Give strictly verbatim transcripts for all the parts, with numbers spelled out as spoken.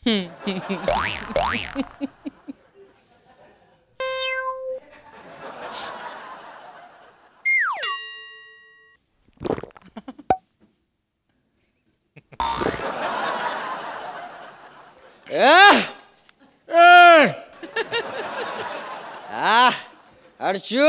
अर्चू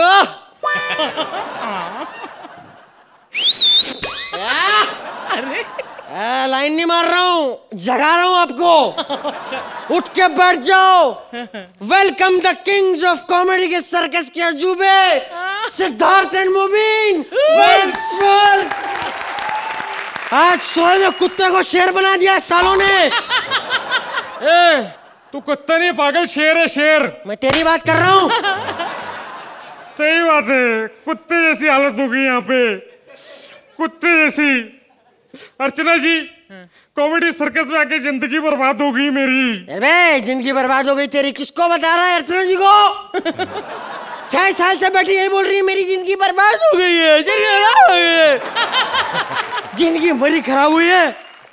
अरे लाइन नहीं मार रहा हूँ, जगा रहा हूँ आपको। उठ के बैठ जाओ। Welcome the kings of comedy के सर्कस के अजूबे, सिद्धार्थ एंड मुबीन। आज सोए में कुत्ते को शेर बना दिया सालों ने। ए, तू कुत्ता नहीं पागल, शेर है शेर। मैं तेरी बात कर रहा हूँ। सही बात है, कुत्ते जैसी हालत हो गई यहाँ पे, कुत्ते जैसी। अर्चना जी, कॉमेडी सर्कस में आके जिंदगी बर्बाद हो गई मेरी। अबे जिंदगी बर्बाद हो गई तेरी, किसको बता रहा है अर्चना जी को? छह साल से बैठी यही बोल रही है मेरी जिंदगी बर्बाद हो गई है, जिंदगी खराब हो गई है। जिंदगी मरी खराब हुई है।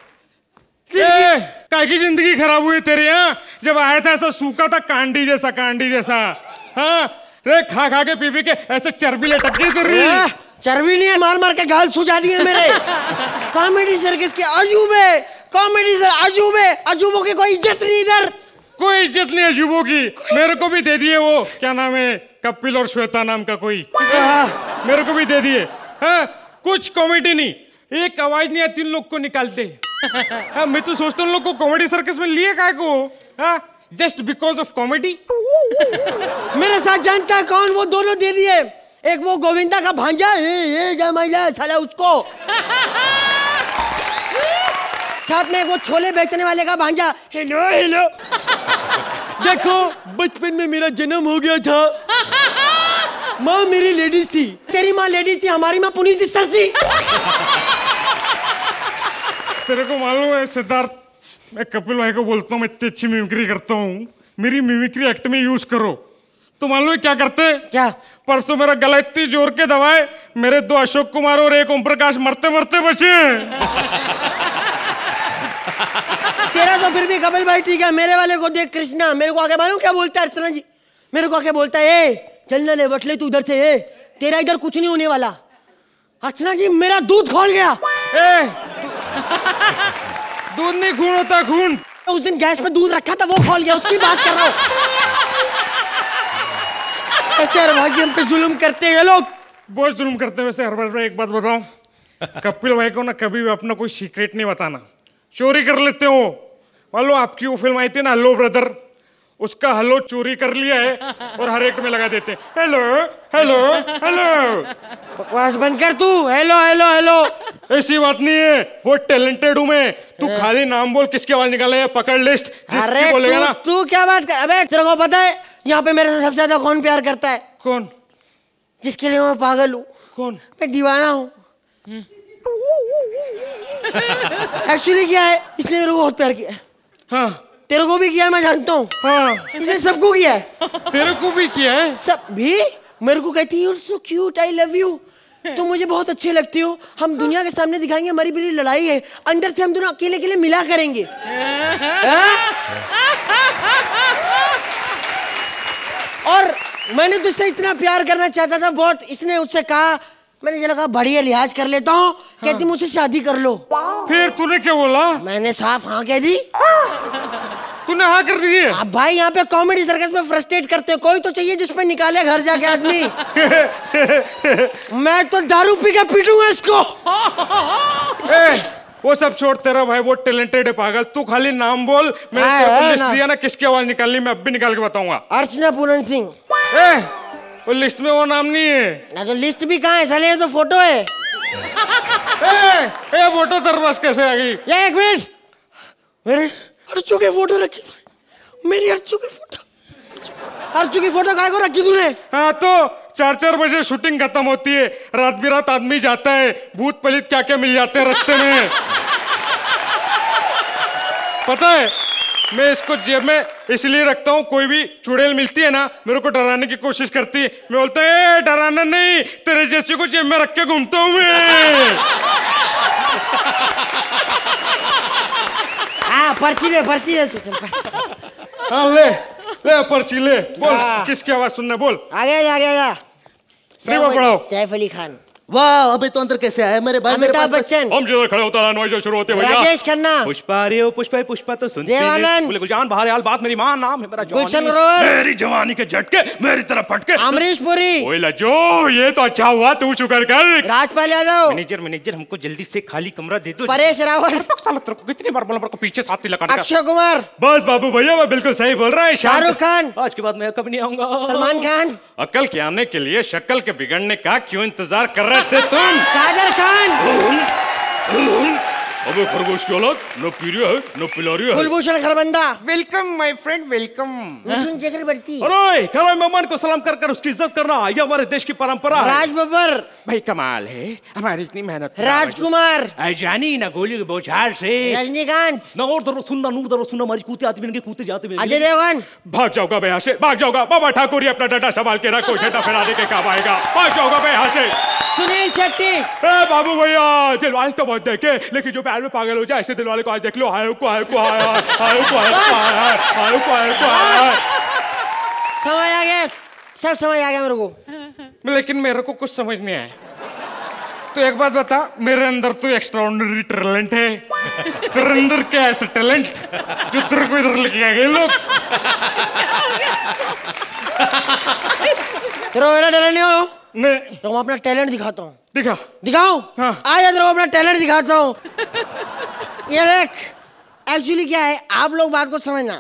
काय की जिंदगी खराब हुई तेरे यहाँ? जब आया था ऐसा सूखा था, कांडी जैसा, कांडी जैसा। हाँ, रे खा खा के पी पी के ऐसे चर्बी लटक गई तेरी। चर्बी नहीं है, मार मार के गाल सूजा दिए मेरे। कॉमेडी सर्कस के अजूबे, कॉमेडी से अजूबे, अजूबों की कोई इज्जत नहीं इधर। कोई इज्जत नहीं अजूबों की। मेरे को भी दे दिए वो, क्या नाम है, कपिल और श्वेता नाम का कोई, मेरे को भी दे दिए। हाँ, कुछ कॉमेडी नहीं, एक आवाज नहीं आती उन लोग को निकालते। हाँ, मैं तो सोचता हूँ लोग को कॉमेडी सर्कस में लिए काय को? हाँ, जस्ट बिकॉज ऑफ कॉमेडी। मेरे साथ जानता है कौन? वो दोनों दे दिए। एक वो गोविंदा का भांजा है, साला उसको, साथ में एक वो छोले बेचने वाले का भांजा। Hello hello. देखो, बचपन में मेरा जन्म हो गया था, माँ मेरी लेडीज थी। तेरी माँ लेडीज थी, हमारी माँ पुनीत सर थी। तेरे को मालूम है सिद्धार्थ, मैं कपिल भाई को बोलता हूँ मैं इतनी अच्छी मिमिक्री करता हूँ, मेरी मिमिक्री एक्ट में यूज करो। तो मालूम है क्या करते? क्या? परसों मेरा गला इतनी जोर के दबाए, मेरे दो अशोक कुमार और एक ओम प्रकाश मरते मरते बचे। तेरा तो फिर भी कपिल भाई ठीक है, मेरे वाले को देख। कृष्णा मेरे को आके मालूम क्या बोलता है? अर्चना जी मेरे को आके बोलता है, ए चलना ले बटले तू उधर से, ए तेरा इधर कुछ नहीं होने वाला। अर्चना जी मेरा दूध खोल गया। ए दूध नहीं, खून होता, खून। उस दिन गैस पे दूध रखा था, वो खोल गया, उसकी बात कर रहा हूँ। ऐसे हर भाई हम पे जुल्म करते हैं लोग, बहुत जुल्म करते हैं। वैसे हर बार एक बात बताऊं, कपिल भाई को ना कभी भी अपना कोई सीक्रेट नहीं बताना, चोरी कर लेते हो। मान लो आपकी वो फिल्म आई थी ना, हेलो ब्रदर, उसका हेलो चोरी कर लिया है और हर एक में लगा देते हैं हेलो हेलो हेलो। बकवास बंद कर तू, हेलो हेलो हेलो। ऐसी बात नहीं है, वो टैलेंटेड हूँ मैं। तू खाली नाम बोल, किसकी आवाज निकाले है, पकड़ लिस्ट, जिसकी बोलेगा ना। तू क्या बात कर? अबे तेरे को पता है यहाँ पे मेरे से सबसे ज्यादा कौन प्यार करता है? कौन? जिसके लिए मैं पागल हूँ। कौन? मैं दीवाना हूँ। एक्चुअली क्या है, इसने मेरे को बहुत प्यार किया है। हाँ, तेरे को भी किया, मैं जानता हूँ। हाँ, इसने सबको किया है। तेरे को भी किया है? सब भी। मेरे को कहती है you are so cute, I love you, तुम मुझे बहुत अच्छे लगती हो, हम दुनिया के सामने दिखाएंगे हमारी बड़ी लड़ाई है, अंदर से हम दोनों अकेले अकेले मिला करेंगे। और मैंने तुझसे इतना प्यार करना चाहता था बहुत, इसने उससे कहा, मैंने ये लगा बढ़िया लिहाज कर लेता हूँ। हाँ। कहती मुझसे शादी कर लो। फिर तूने क्या बोला? मैंने साफ हाँ कह दी। तूने हाँ कर दी है? अब भाई यहाँ पे कॉमेडी सर्कस में फ्रस्ट्रेट करते हो, कोई तो चाहिए जिसपे निकाले घर जाके आदमी। मैं तो दारू पी के पीटूंगा इसको। ए, वो सब छोड़, तेरा भाई बहुत टैलेंटेड है पागल, तू खाली नाम बोल। मैंने तेरे को लिस्ट दिया ना किसकी आवाज निकालनी, मैं अब भी निकाल के बताऊंगा। अर्चना पूरन सिंह। ए, वो लिस्ट में वो नाम नहीं है ना। तो लिस्ट भी कहाँ है साले, तो फोटो है। ए, ए, फोटो तेरे पास कैसे आ गई? ये एक मिनट, मेरे अर्चू की फोटो रखी थी, मेरी अर्चू की फोटो। अर्चू की फोटो काहे को रखी तूने? हाँ तो चार चार बजे शूटिंग खत्म होती है, रात बिरात आदमी जाता है, भूत पलित क्या क्या मिल जाते हैं रास्ते में। पता है, मैं इसको जेब में इसलिए रखता हूँ, कोई भी चुड़ैल मिलती है ना, मेरे को डराने की कोशिश करती है, मैं बोलता है डराना नहीं, तेरे जैसे को जेब में रख के घूमता हूँ मैं। हाँ पर्ची ले पर्ची ले तू चल पर्ची। हाँ ले ले पर्ची ले बोल हाँ। किसकी आवाज सुनना बोल आगे जा आगे जा। सेवा पढ़ाओ। सैफ अली खान। वाह अबे तो अंदर कैसे आया मेरे भाई? मेरे अमिताभ पास बच्चन। हम जिधर खड़े होता है जो शुरू होते हैं भैया। राजेश खन्ना। पुष्पा रे ओ पुष्पा पुष्पा तो सुनते देवानंद। बोले गुलजान बाहर हाल बात मेरी मां नाम है मेरा जॉनी। गुलशन ग्रोवर। मेरी जवानी के झटके मेरी तरफ फटके। अमरीश पुरी। ओए लज्जो ये तो अच्छा हुआ तू शुक्र कर। राजपाल यादव। मैनेजर मैनेजर हमको जल्दी से खाली कमरा दे दो। परेश रावल। साला तेरे को कितनी बार बोला मेरे को पीछे साथी लगाने का। अक्षय कुमार। बस बाबू भैया मैं बिल्कुल सही बोल रहा है। शाहरुख खान। आज के बाद मैं कभी नहीं आऊंगा। सलमान खान। अकल के आने के लिए शक्ल के बिगड़ने का क्यों इंतजार कर रहे थे तुम? कादर खान। अबे खरगोश की औलाद न पी रही है न पिला रही है। Kulbhushan Kharbanda. Welcome my friend welcome. Mithun Chakraborty. अरे खड़ा मेहमान को सलाम कर कर उसकी इज्जत करना ये हमारे देश की परंपरा है। राज बब्बर। भाई कमाल है हमारी इतनी मेहनत। राजकुमार। जानी ना गोली के बौछार से। रजनीकांत। ना और दरो सुनना नूर दरो सुनना हमारी कूते आती बिन कूते जाते बिन। अजय देवगन। भाग जाओगा बे यहाँ से भाग जाओगा। बाबा ठाकुर ही अपना डंडा संभाल के रखो झंडा फहरा दे के काम आएगा। भाग जाओगा बे यहाँ से। सुनील शेट्टी। ए बाबू भैया दिलवाले तो बहुत देखे लेकिन जो प्यार में पागल हो जाए ऐसे दिलवाले को आज देख लो। हाय को हाय को हाय हाय को हाय को हाय हाय को हाय को हाय। समझ आ गया सब समझ आ गया मेरे को। लेकिन मेरे को कुछ समझ नहीं आया। तो एक बात बता मेरे अंदर तो एक्स्ट्राऑर्डिनरी टैलेंट है। तेरे अंदर क्या है ऐसा टैलेंट जो तेरे को इधर लेके आ गए लोग? तेरा मेरा टैलेंट नहीं हो नहीं तो मैं अपना टैलेंट दिखाता हूँ। दिखा दिखाऊं? हाँ। आ जा तेरा अपना टैलेंट दिखाता हूँ। ये देख एक्चुअली क्या है आप लोग बात को समझना।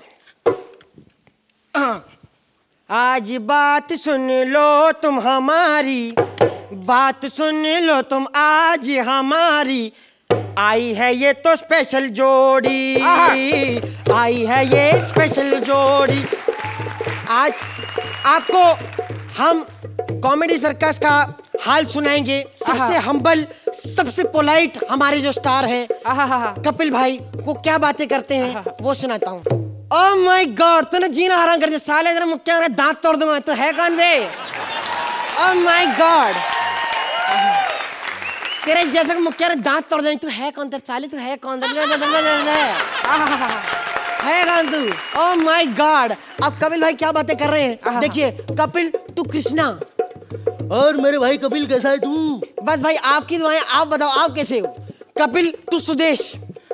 आज बात सुन लो तुम हमारी बात सुन लो तुम आज हमारी। आई है ये तो स्पेशल जोड़ी आई है ये स्पेशल जोड़ी। आज आपको हम कॉमेडी सर्कस का हाल सुनाएंगे। सबसे हम्बल सबसे पोलाइट हमारे जो स्टार हैं कपिल भाई वो क्या बातें करते हैं वो सुनाता हूँ। ओह माय गॉड तूने जीना हराम कर दिया साले। तेरा मुक्का मेरा दांत तोड़ दूंगा। तो है कौन बे? ओह माय गॉड तेरे जैसा मुक्का मेरा दांत तोड़ देने। तू है कौन? तेरे साले तू है कौन? है कौन तू? Oh my God. अब कपिल भाई क्या बातें कर रहे हैं देखिए। कपिल तू कृष्णा और मेरे भाई कपिल कैसा है तू? बस भाई आपकी दुआएं। आप बताओ आप कैसे हो? कपिल तू सुदेश।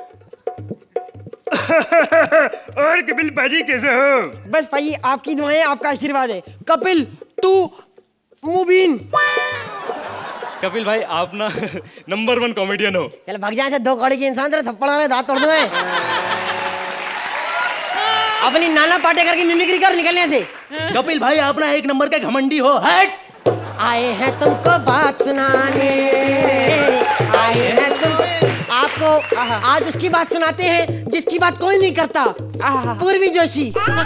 और कपिल भाजी कैसे हो? बस भाई आपकी दुआएं आपका आशीर्वाद है। कपिल तू मुबीन। कपिल भाई आप ना नंबर वन कॉमेडियन हो। चल भाग जा से दो कौड़ी के इंसान तेरे थप्पड़ मारे दांत तोड़ दूंगा। अपनी नाना पाटेकर की मिमिक्री कर निकलने से। कपिल भाई आप ना एक नंबर के घमंडी हो। हट आए हैं तुमको बात सुनाने आए हैं तुम आपको आज उसकी बात सुनाते हैं जिसकी बात कोई नहीं करता। पूर्वी जोशी।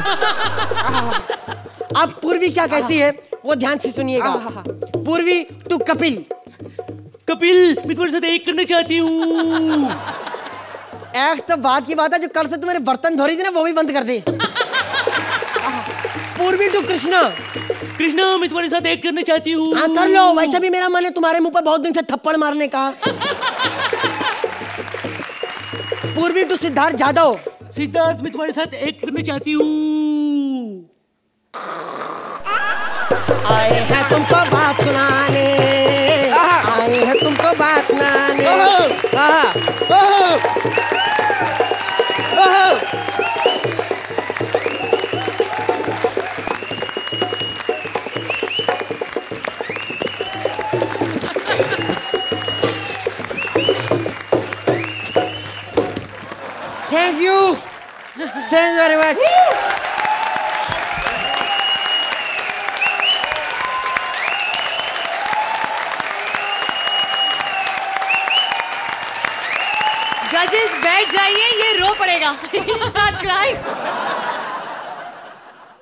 अब पूर्वी क्या कहती है वो ध्यान से सुनिएगा। पूर्वी तू कपिल। कपिल मैं तुम्हारे साथ एक करना चाहती हूँ। एक तो बात की बात है जो कल से तुम्हारे बर्तन धो रही थी ना वो भी बंद कर दे। पूर्वी टू कृष्णा। कृष्णा मैं तुम्हारे साथ एक करना चाहती हूँ। हाँ कर लो। वैसे भी मेरा मन है तुम्हारे मुंह पर बहुत दिन से थप्पड़ मारने का। पूर्वी टू सिद्धार्थ जादव। सिद्धार्थ मैं तुम्हारे साथ एक करना चाहती हूँ। आए हैं तुमको बात सुनाने आए हैं तुमको बात सुनाने। Thank you. Thank you very much. जजेस बैठ जाइए ये रो पड़ेगा। Start crying.